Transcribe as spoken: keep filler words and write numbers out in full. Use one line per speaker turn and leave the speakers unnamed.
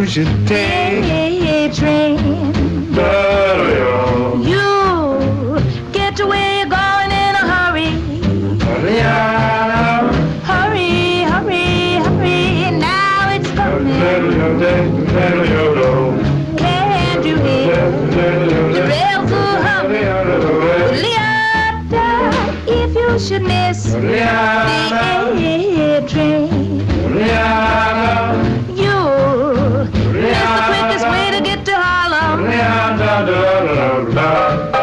should take
a train. You get to where you're going in a hurry. Hurry, hurry, hurry. Now it's coming. Can't you hear the rails are humming? Leota, if you should miss the A train, you miss the quickest way to get to Harlem.